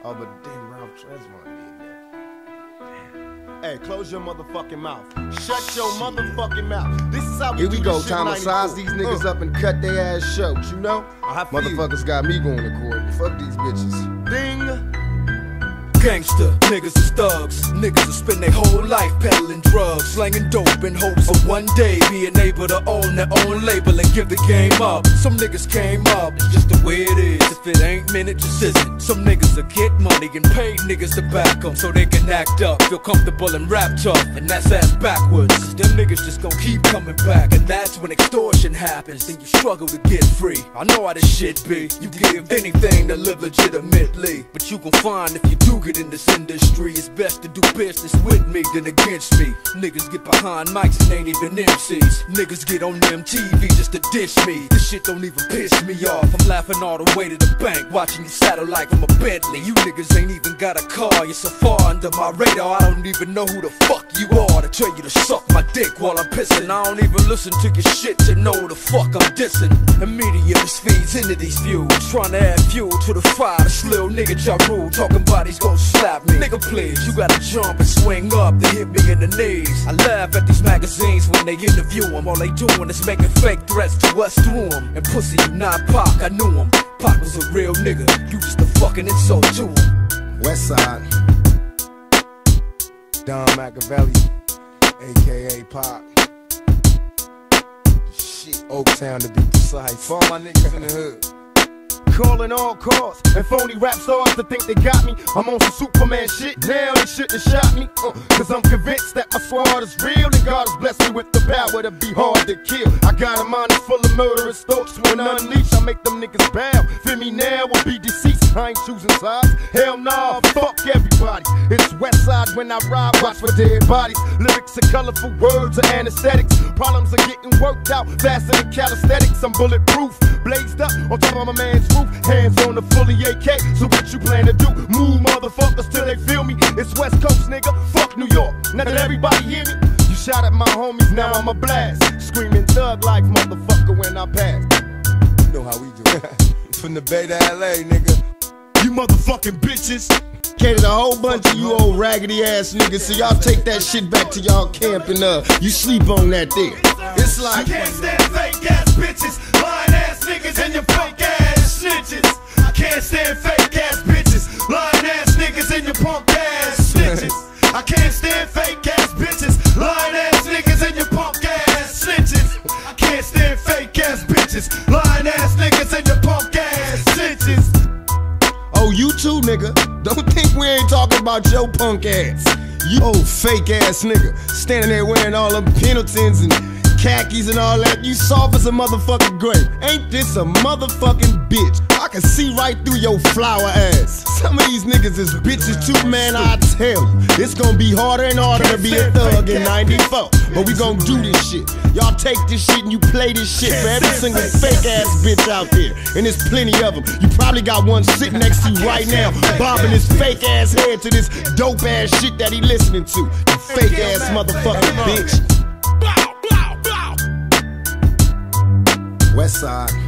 Oh, but then Ralph Tresvant did that. Hey, close your motherfucking mouth. Shut your motherfucking mouth. This is how we Here we do go, this shit time to size these niggas up and cut their ass short, you know? Motherfuckers got me going to court. Fuck these bitches. Ding! Gangster, niggas is thugs. Niggas will spend their whole life peddling drugs, slanging dope in hopes of one day being able to own their own label and give the game up. Some niggas came up, it's just the way it is. If it ain't meant, it just isn't. Some niggas will get money and pay niggas to back them so they can act up, feel comfortable and rap tough, and that's ass backwards. Them niggas just gon' keep coming back, and that's when extortion happens. Then you struggle to get free. I know how this shit be. You give anything to live legitimately, but you gon' find if you do get in this industry, it's best to do business with me than against me. Niggas get behind mics and ain't even MCs. Niggas get on MTV just to dish me. This shit don't even piss me off. I'm laughing all the way to the bank, watching you satellite from a Bentley. You niggas ain't even got a car, you're so far under my radar. I don't even know who the fuck you are to tell you to suck my dick while I'm pissing. I don't even listen to your shit to know the fuck I'm dissing. And media just feeds into these views, trying to add fuel to the fire. This little nigga Ja Rule talking about he's gon' slap me. Nigga please, you gotta jump and swing up to hit me in the knees. I laugh at these magazines when they interview them. All they doing is making fake threats to us through them. And pussy, you not Pac, I knew him. Pac was a real nigga, you just a fucking insult to him. West Side, Don Machiavelli, aka Pac. Shit, Oaktown to be precise. For all my niggas in the hood. Calling all calls and phony rap stars to think they got me. I'm on some Superman shit. Now they shouldn't have shot me. Cause I'm convinced that my squad is real and God has blessed me with the power to be hard to kill. I got a mind that's full of murderous thoughts. When unleashed, I make them niggas bow. Feel me now or be deceased. I ain't choosing sides. Hell nah, fuck everybody. It's West Side when I ride, watch for dead bodies. Lyrics are colorful, words are anesthetics. Problems are getting worked out faster than calisthenics. I'm bulletproof, blazed up on top of my man's roof. Hands on the fully AK, so what you plan to do? Move motherfuckers till they feel me. It's West Coast, nigga, fuck New York. Now that everybody hear me, you shot at my homies, now I'm a blast. Screaming thug life, motherfucker, when I pass. You know how we do it. From the Bay to LA, nigga. You motherfucking bitches. Catered a whole bunch of you old raggedy ass niggas, so y'all take that shit back to y'all camp and you sleep on that there. It's like, I can't stand fake ass bitches, lying ass niggas and your fake ass snitches. I can't stand fake ass bitches, lying ass niggas and your punk ass snitches. I can't stand fake ass bitches, lying ass niggas and your punk ass snitches. I can't stand fake ass bitches, lying ass niggas and your punk ass snitches. oh, you too, nigga. Don't think we ain't talking about your punk ass. You old fake ass nigga, standing there wearing all them Pendletons and khakis and all that. You soft as a motherfucking grape. Ain't this a motherfucking bitch? I can see right through your flower ass. Some of these niggas is bitches too, man, I tell you. It's gonna be harder and harder to be a thug in 94. But we gonna do this shit. Y'all take this shit and you play this shit for every single fake ass bitch out there. And there's plenty of them. You probably got one sitting next to you right now, bobbing his fake ass head to this dope ass shit that he listening to. You fake ass motherfucking bitch. West Side.